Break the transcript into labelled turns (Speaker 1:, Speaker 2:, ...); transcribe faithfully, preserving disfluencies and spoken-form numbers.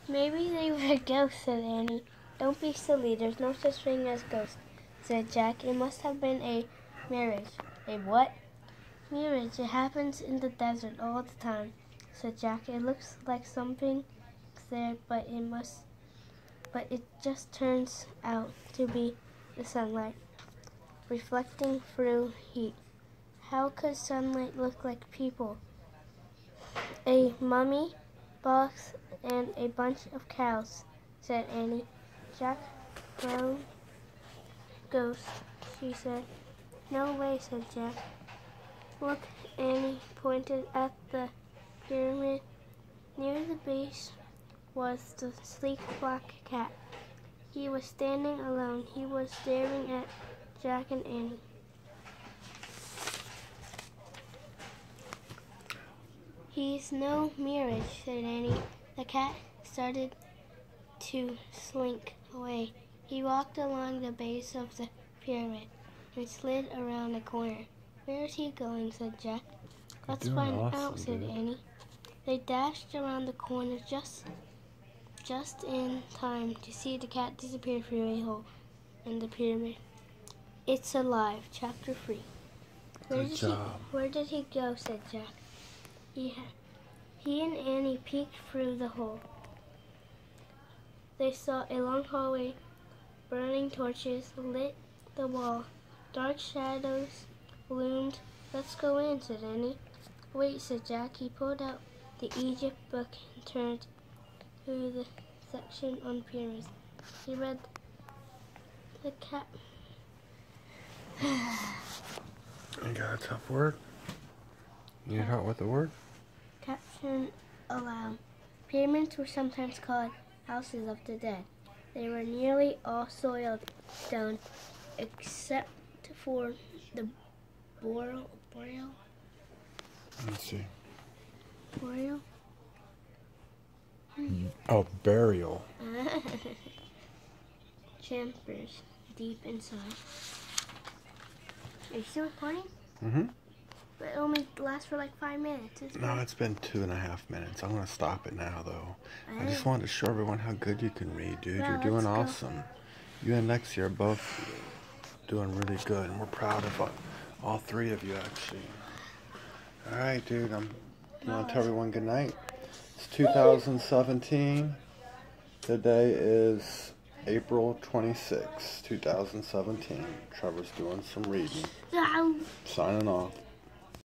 Speaker 1: Maybe they were ghosts, said Annie. Don't be silly. There's no such thing as ghosts, said Jack. It must have been a mirage. A what? Mirage. It happens in the desert all the time, said Jack. It looks like something there, but it must, but it just turns out to be the sunlight, reflecting through heat. How could sunlight look like people? A mummy box and a bunch of cows, said Annie. Jack, brown ghost, she said. No way, said Jack. Look, Annie pointed at the pyramid. Near the base was the sleek black cat. He was standing alone. He was staring at Jack and Annie. He's no mirage, said Annie. The cat started to slink away. He walked along the base of the pyramid and slid around a corner. Where's he going, said Jack. Let's find
Speaker 2: awesome,
Speaker 1: out, said
Speaker 2: dude.
Speaker 1: Annie. They dashed around the corner just just in time to see the cat disappear through a hole in the pyramid. It's alive, chapter three. Where
Speaker 2: Good
Speaker 1: did
Speaker 2: job.
Speaker 1: he where did he go, said Jack. He he and Annie peeked through the hole. They saw a long hallway. Burning torches lit the wall. Dark shadows loomed. Let's go in, said Annie. Wait, said Jack. He pulled out the Egypt book and turned to the section on pyramids. He read the cat.
Speaker 2: You got a tough word? You need help with the word?
Speaker 1: Caption aloud. Pyramids were sometimes called houses of the dead. They were nearly all soiled stone, except for the boreal. Boreal?
Speaker 2: Let's see.
Speaker 1: Boreal?
Speaker 2: Oh, burial.
Speaker 1: Chambers deep inside. Are you still recording?
Speaker 2: Mm-hmm.
Speaker 1: But it only lasts for like five minutes. Isn't
Speaker 2: No,
Speaker 1: it?
Speaker 2: it's been two and a half minutes. I'm going to stop it now, though. I
Speaker 1: I
Speaker 2: just
Speaker 1: know.
Speaker 2: wanted to show everyone how good you can read, dude.
Speaker 1: Yeah,
Speaker 2: You're doing
Speaker 1: let's go.
Speaker 2: awesome. You and Lexi are both doing really good, and we're proud of all, all three of you, actually. All right, dude. I'm, you want to tell everyone good night? It's two thousand seventeen. Today is April twenty-sixth, two thousand seventeen. Trevor's doing some reading.
Speaker 1: Yeah,
Speaker 2: Signing off.